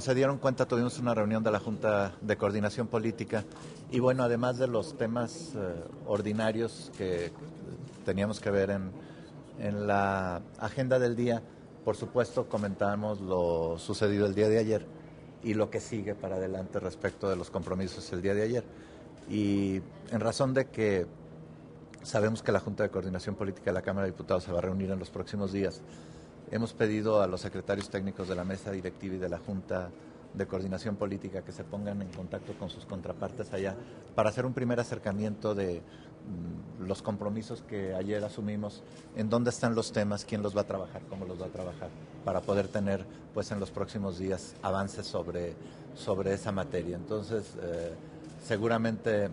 como se dieron cuenta, tuvimos una reunión de la Junta de Coordinación Política y bueno, además de los temas ordinarios que teníamos que ver en la agenda del día, por supuesto comentamos lo sucedido el día de ayer y lo que sigue para adelante respecto de los compromisos el día de ayer. Y en razón de que sabemos que la Junta de Coordinación Política de la Cámara de Diputados se va a reunir en los próximos días, hemos pedido a los secretarios técnicos de la mesa directiva y de la Junta de Coordinación Política que se pongan en contacto con sus contrapartes allá para hacer un primer acercamiento de los compromisos que ayer asumimos, en dónde están los temas, quién los va a trabajar, cómo los va a trabajar, para poder tener pues en los próximos días avances sobre esa materia. Entonces, seguramente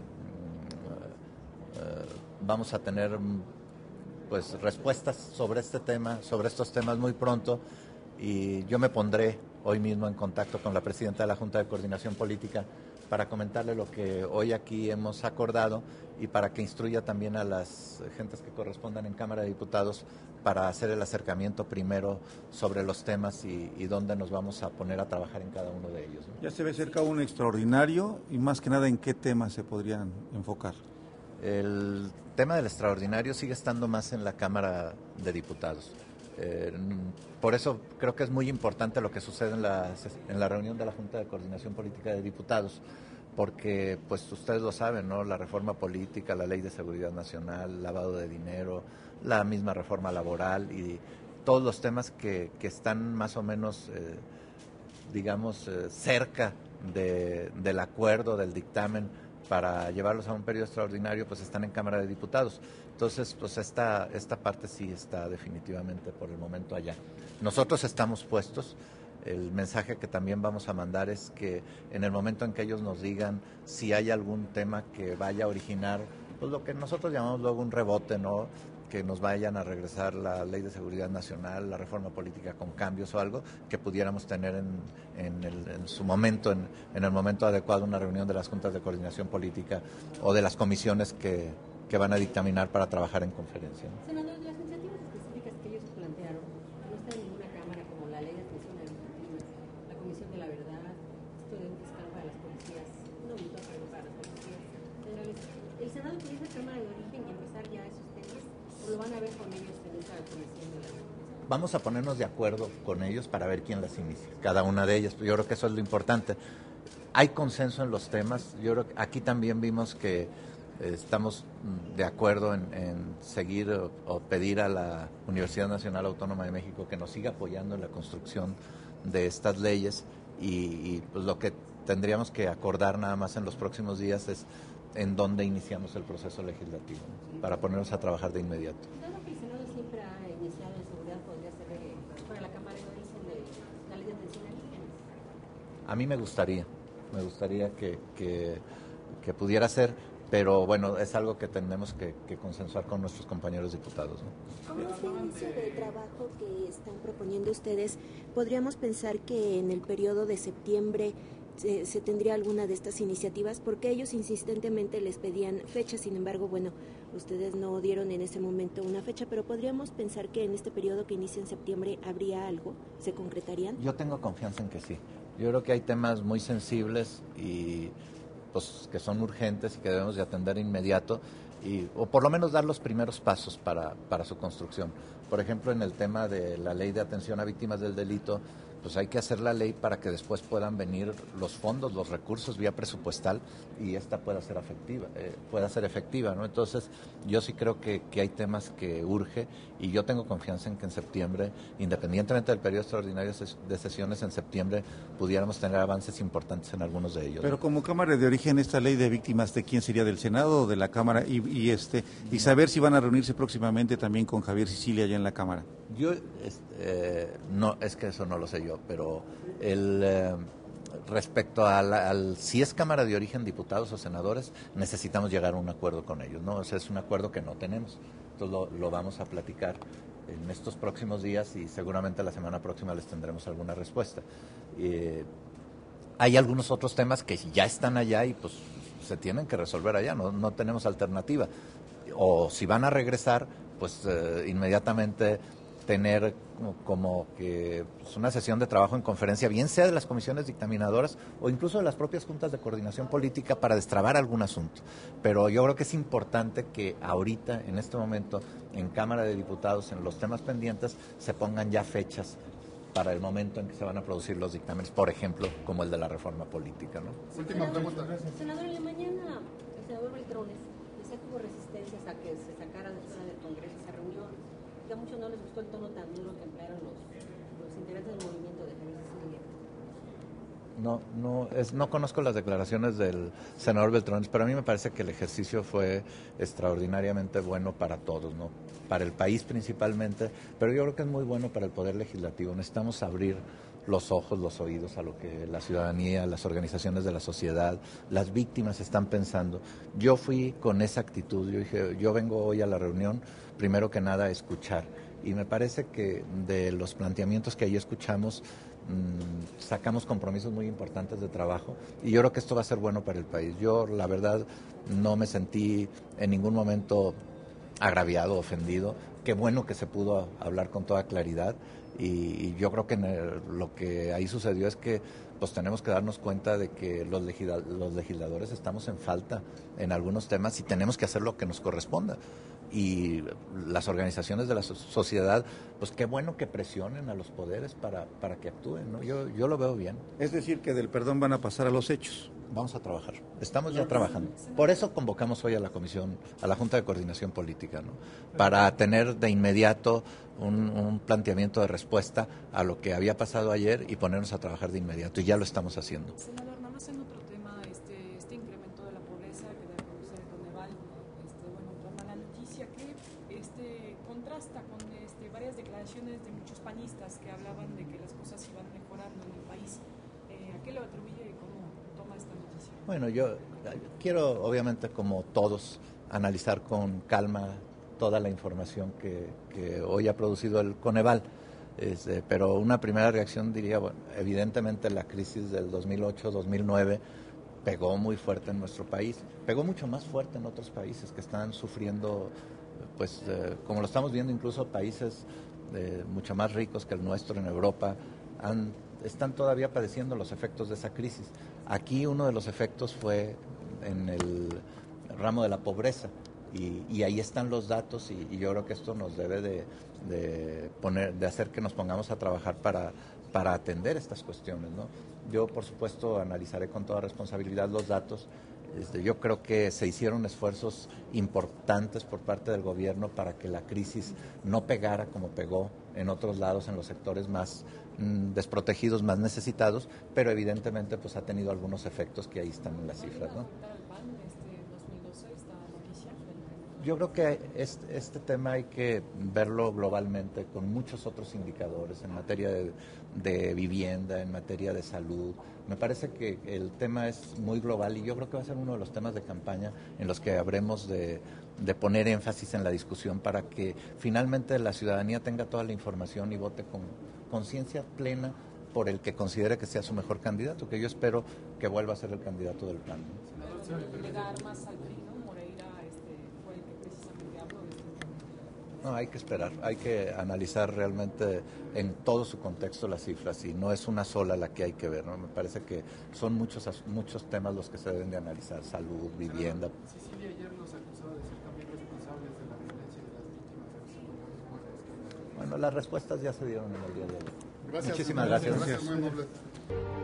vamos a tener pues respuestas sobre este tema, sobre estos temas muy pronto, y yo me pondré hoy mismo en contacto con la presidenta de la Junta de Coordinación Política para comentarle lo que hoy aquí hemos acordado y para que instruya también a las gentes que correspondan en Cámara de Diputados para hacer el acercamiento primero sobre los temas y dónde nos vamos a poner a trabajar en cada uno de ellos, ¿no? Ya se ve cerca un extraordinario y más que nada, ¿en qué temas se podrían enfocar? El tema del extraordinario sigue estando más en la Cámara de Diputados. Por eso creo que es muy importante lo que sucede en la reunión de la Junta de Coordinación Política de Diputados, porque pues ustedes lo saben, ¿no? La reforma política, la ley de seguridad nacional, lavado de dinero, la misma reforma laboral y todos los temas que están más o menos, cerca del acuerdo, del dictamen, para llevarlos a un periodo extraordinario, pues están en Cámara de Diputados. Entonces, pues esta parte sí está definitivamente por el momento allá. Nosotros estamos puestos. El mensaje que también vamos a mandar es que en el momento en que ellos nos digan si hay algún tema que vaya a originar, pues lo que nosotros llamamos luego un rebote, ¿no? Que nos vayan a regresar la Ley de Seguridad Nacional, la reforma política con cambios o algo, que pudiéramos tener en su momento, en el momento adecuado, una reunión de las juntas de coordinación política o de las comisiones que van a dictaminar para trabajar en conferencia, ¿no? Senador, las iniciativas específicas que ellos plantearon no están en ninguna cámara, como la ley de atención a las víctimas, la Comisión de la Verdad, esto de un fiscal para las policías, un auditor para las policías federales. ¿El Senado podría ser cámara de origen y empezar ya esos temas? ¿O lo van a ver con ellos en esa comisión de la verdad? Vamos a ponernos de acuerdo con ellos para ver quién las inicia, cada una de ellas. Yo creo que eso es lo importante. Hay consenso en los temas. Yo creo que aquí también vimos que estamos de acuerdo en seguir o pedir a la Universidad Nacional Autónoma de México que nos siga apoyando en la construcción de estas leyes y pues lo que tendríamos que acordar nada más en los próximos días es en dónde iniciamos el proceso legislativo, ¿no? Para ponernos a trabajar de inmediato. Dado que el Senado siempre ha iniciado en seguridad, podría ser para la Cámara de origen de la ley de atención a víctimas. A mí me gustaría que pudiera ser, pero bueno, es algo que tenemos que consensuar con nuestros compañeros diputados, ¿no? Con este inicio de trabajo que están proponiendo ustedes, ¿podríamos pensar que en el periodo de septiembre se tendría alguna de estas iniciativas? Porque ellos insistentemente les pedían fechas, sin embargo, bueno, ustedes no dieron en ese momento una fecha, pero ¿podríamos pensar que en este periodo que inicia en septiembre habría algo? ¿Se concretarían? Yo tengo confianza en que sí. Yo creo que hay temas muy sensibles y pues que son urgentes y que debemos de atender de inmediato o por lo menos dar los primeros pasos para su construcción. Por ejemplo, en el tema de la ley de atención a víctimas del delito, pues hay que hacer la ley para que después puedan venir los fondos, los recursos vía presupuestal y esta pueda ser efectiva, ¿no? Entonces, yo sí creo que hay temas que urge y yo tengo confianza en que en septiembre, independientemente del periodo extraordinario de sesiones, en septiembre pudiéramos tener avances importantes en algunos de ellos, Pero ¿no? como Cámara de origen, esta ley de víctimas, ¿de quién sería? ¿Del Senado o de la Cámara? Y saber si van a reunirse próximamente también con Javier Sicilia allá en la Cámara. Yo, no, es que eso no lo sé yo, pero respecto al si es Cámara de origen, diputados o senadores, necesitamos llegar a un acuerdo con ellos, ¿no? O sea, es un acuerdo que no tenemos. Entonces lo vamos a platicar en estos próximos días y seguramente la semana próxima les tendremos alguna respuesta. Hay algunos otros temas que ya están allá y pues se tienen que resolver allá, no tenemos alternativa. O si van a regresar, pues inmediatamente tener como que pues, una sesión de trabajo en conferencia, bien sea de las comisiones dictaminadoras o incluso de las propias juntas de coordinación política para destrabar algún asunto. Pero yo creo que es importante que ahorita, en este momento, en Cámara de Diputados, en los temas pendientes, se pongan ya fechas para el momento en que se van a producir los dictámenes, por ejemplo, como el de la reforma política, ¿no? Última pregunta. Senador, en la mañana el senador Beltrones decía que hubo resistencias a que se sacara de fuera del Congreso esa reunión. Que a muchos no les gustó el tono tan duro que emplearon los integrantes del movimiento de Javier Cecilia. No conozco las declaraciones del senador Beltrones, pero a mí me parece que el ejercicio fue extraordinariamente bueno para todos, ¿no? Para el país principalmente, pero yo creo que es muy bueno para el Poder Legislativo. Necesitamos abrir los ojos, los oídos a lo que la ciudadanía, las organizaciones de la sociedad, las víctimas están pensando. Yo fui con esa actitud, yo dije, yo vengo hoy a la reunión, primero que nada, a escuchar. Y me parece que de los planteamientos que ahí escuchamos, sacamos compromisos muy importantes de trabajo y yo creo que esto va a ser bueno para el país. Yo, la verdad, no me sentí en ningún momento agraviado, ofendido. Qué bueno que se pudo hablar con toda claridad y yo creo que lo que ahí sucedió es que pues tenemos que darnos cuenta de que los legisladores estamos en falta en algunos temas y tenemos que hacer lo que nos corresponda. Y las organizaciones de la sociedad, pues qué bueno que presionen a los poderes para que actúen, ¿no? Yo lo veo bien. Es decir, que del perdón van a pasar a los hechos. Vamos a trabajar, estamos ya trabajando. Por eso convocamos hoy a la comisión, a la Junta de Coordinación Política, ¿no? Para tener de inmediato un planteamiento de respuesta a lo que había pasado ayer y ponernos a trabajar de inmediato, y ya lo estamos haciendo. Senador, nada más en otro tema, este incremento de la pobreza que da a conocer el Coneval, toma la noticia que contrasta con varias declaraciones de muchos panistas que hablaban de que las cosas iban mejorando en el país. ¿A qué lo atribuye y cómo toma esta noticia? Bueno, yo quiero, obviamente, como todos, analizar con calma toda la información que hoy ha producido el Coneval. Pero una primera reacción diría, bueno, evidentemente la crisis del 2008-2009 pegó muy fuerte en nuestro país, pegó mucho más fuerte en otros países que están sufriendo, pues como lo estamos viendo, incluso países mucho más ricos que el nuestro en Europa están todavía padeciendo los efectos de esa crisis. Aquí uno de los efectos fue en el ramo de la pobreza. Y ahí están los datos y yo creo que esto nos debe de hacer que nos pongamos a trabajar para atender estas cuestiones, ¿no? Yo, por supuesto, analizaré con toda responsabilidad los datos. Yo creo que se hicieron esfuerzos importantes por parte del gobierno para que la crisis no pegara como pegó en otros lados, en los sectores más desprotegidos, más necesitados, pero evidentemente pues ha tenido algunos efectos que ahí están en las cifras, ¿no? Yo creo que este tema hay que verlo globalmente con muchos otros indicadores en materia de vivienda, en materia de salud. Me parece que el tema es muy global y yo creo que va a ser uno de los temas de campaña en los que habremos de poner énfasis en la discusión para que finalmente la ciudadanía tenga toda la información y vote con conciencia plena por el que considere que sea su mejor candidato, que yo espero que vuelva a ser el candidato del PAN. No, hay que esperar, hay que analizar realmente en todo su contexto las cifras y no es una sola la que hay que ver, ¿no? Me parece que son muchos temas los que se deben de analizar, salud, vivienda. Cecilia ayer nos acusaba de ser también responsables de la violencia de las víctimas. Bueno, las respuestas ya se dieron en el día de hoy. Gracias. Muchísimas gracias. Muy amable.